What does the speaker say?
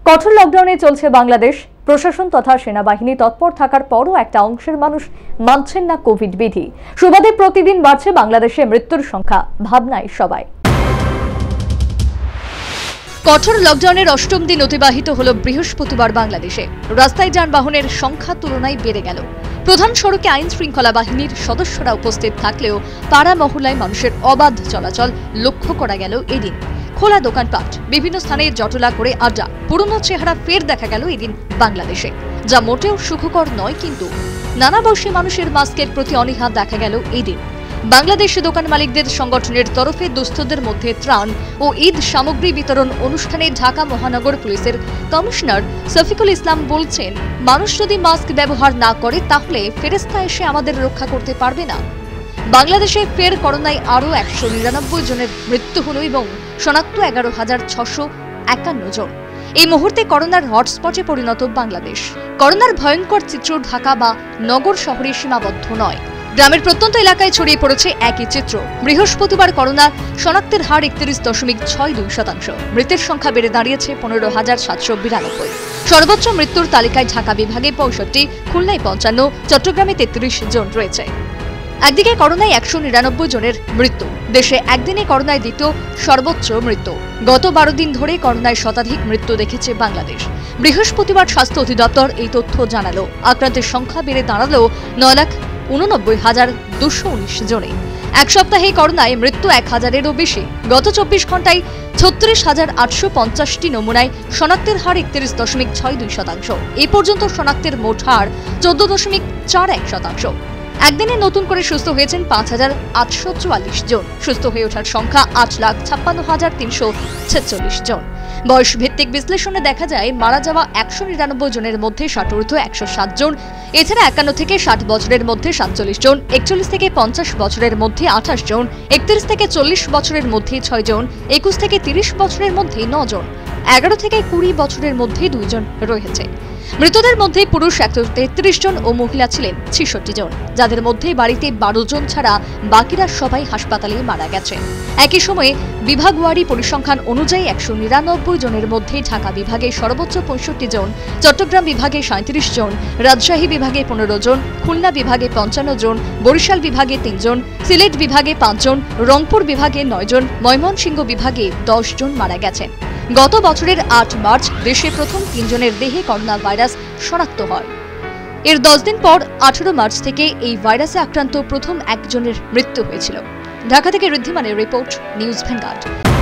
কঠোর লকডাউনে চলছে বাংলাদেশ। প্রশাসন তথা সেনাবাহিনী তৎপর থাকার পরও একটা অংশের মানুষ মানছেন না কোভিড বিধি। সুবাদে প্রতিদিন বাড়ছে বাংলাদেশে মৃত্যুর সংখ্যা। ভাবনায় সবাই। কঠোর লকডাউনের অষ্টম দিন অতিবাহিত হলো বৃহস্পতিবার বাংলাদেশে। রাস্তায় যানবাহনের সংখ্যা তুলনায় বেড়ে গেল। প্রধান সড়কে আইন শৃঙ্খলা বাহিনীর সদস্যরা উপস্থিত থাকলেও পাড়া মহল্লায় মানুষের অবাধ চলাচল লক্ষ্য করা গেল এদিন। খোলা দোকানপাট, বিভিন্ন স্থানে জটলা করে আড্ডা, পুরনো চেহারা ফের দেখা গেল এদিন বাংলাদেশে, যা মোটেও সুখকর নয়। কিন্তু নানা বয়সী মানুষের মাস্কের প্রতি অনীহা দেখা গেল এদিন। বাংলাদেশে দোকান মালিকদের সংগঠনের তরফে দুস্থদের মধ্যে ত্রাণ ও ঈদ সামগ্রী বিতরণ অনুষ্ঠানে ঢাকা মহানগর পুলিশের কমিশনার শফিকুল ইসলাম বলছেন, মানুষ যদি মাস্ক ব্যবহার না করে তাহলে ফেরেশতা এসে আমাদের রক্ষা করতে পারবে না। বাংলাদেশে ফের করোনায় আরও 199 জনের মৃত্যু হলো এবং শনাক্ত 11,651 জন। এই মুহূর্তে করোনার হটস্পটে পরিণত বাংলাদেশ। করোনার ভয়ঙ্কর চিত্র ঢাকা বা নগর শহরে সীমাবদ্ধ নয়, গ্রামের প্রত্যন্ত এলাকায় ছড়িয়ে পড়েছে একই চিত্র। বৃহস্পতিবার করোনার শনাক্তের হার 31.62%। মৃতের সংখ্যা বেড়ে দাঁড়িয়েছে 15,792। সর্বোচ্চ মৃত্যুর তালিকায় ঢাকা বিভাগে 65, খুলনায় 55, চট্টগ্রামে 33 জন রয়েছে। একদিকে করোনায় 199 জনের মৃত্যু। দেশে একদিনে করোনায় দ্বিতীয় সর্বোচ্চ মৃত্যু। গত 12 দিন ধরে করোনায় শতাধিক মৃত্যু দেখেছে বাংলাদেশ। বৃহস্পতিবার স্বাস্থ্য অধিদপ্তর এই তথ্য জানালো। আক্রান্তের সংখ্যা বেড়ে দাঁড়ালো 9,89,219 জনে। এক সপ্তাহে করোনায় মৃত্যু 1000-এরও বেশি। গত 24 ঘন্টায় 36,850টি নমুনায় শনাক্তের হার 31.62%। এ পর্যন্ত শনাক্তের মোট হার 14.41%। একদিনে নতুন করে সুস্থ হয়েছেন 5,844 জন। সুস্থ হয়ে ওঠার সংখ্যা 8,56,346 জন। বয়স ভিত্তিক বিশ্লেষণে দেখা যায়, মারা যাওয়া 199 জনের মধ্যে 60 ঊর্ধ্ব 107 জন। এছাড়া 51 থেকে 60 বছরের মধ্যে 47 জন, 41 থেকে 50 বছরের মধ্যে 28 জন, 31 থেকে 40 বছরের মধ্যে 6 জন, 21 থেকে 30 বছরের মধ্যে 9 জন, 11 থেকে 20 বছরের মধ্যে 2 জন রয়েছে। মৃতদের মধ্যে পুরুষ 133 জন ও মহিলা ছিলেন 66 জন, যাদের মধ্যে বাড়িতে 12 জন ছাড়া বাকিরা সবাই হাসপাতালে মারা গেছে। একই সময়ে বিভাগওয়ারি পরিসংখ্যান অনুযায়ী 199 জনের মধ্যে ঢাকা বিভাগে সর্বোচ্চ 65 জন, চট্টগ্রাম বিভাগে 37 জন, রাজশাহী বিভাগে 15 জন, খুলনা বিভাগে 55 জন, বরিশাল বিভাগে 3 জন, সিলেট বিভাগে 5 জন, রংপুর বিভাগে 9 জন, ময়মনসিংহ বিভাগে 10 জন মারা গেছেন। গত বছরের 8 মার্চ দেশে প্রথম 3 জনের দেহে করোনা ভাইরাস শনাক্ত হয়। এর 10 দিন পর 18 মার্চ থেকে এই ভাইরাসে আক্রান্ত প্রথম 1 জনের মৃত্যু হয়েছিল। ঢাকা থেকে ঋদ্ধিমানের রিপোর্ট, নিউজ ভ্যানগার্ড।